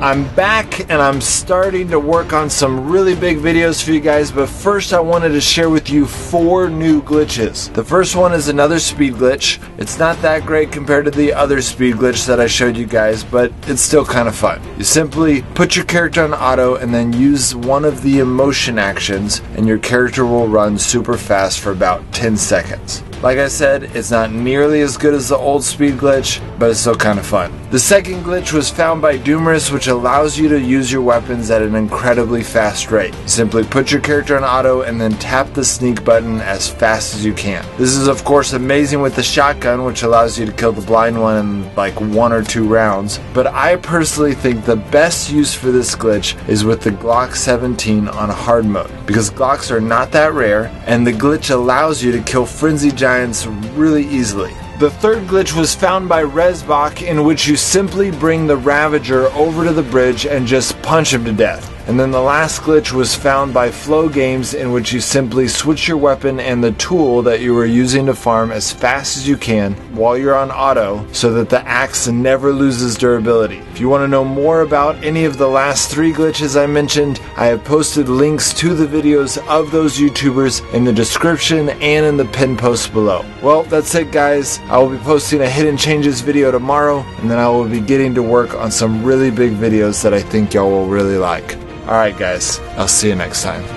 I'm back and I'm starting to work on some really big videos for you guys, but first I wanted to share with you 4 new glitches. The first one is another speed glitch. It's not that great compared to the other speed glitch that I showed you guys, but it's still kind of fun. You simply put your character on auto and then use one of the emotion actions and your character will run super fast for about 10 seconds. Like I said, it's not nearly as good as the old speed glitch, but it's still kind of fun. The second glitch was found by Doomerous, which allows you to use your weapons at an incredibly fast rate. You simply put your character on auto and then tap the sneak button as fast as you can. This is of course amazing with the shotgun, which allows you to kill the blind one in like 1 or 2 rounds, but I personally think the best use for this glitch is with the Glock 17 on hard mode, because Glocks are not that rare and the glitch allows you to kill frenzy giants really easily. The third glitch was found by Rezbach, in which you simply bring the Ravager over to the bridge and just punch him to death. And then the last glitch was found by Flow Games, in which you simply switch your weapon and the tool that you were using to farm as fast as you can while you're on auto, so that the axe never loses durability. If you want to know more about any of the last 3 glitches I mentioned, I have posted links to the videos of those YouTubers in the description and in the pinned post below. Well, that's it guys. I will be posting a Hidden Changes video tomorrow, and then I will be getting to work on some really big videos that I think y'all will really like. Alright guys, I'll see you next time.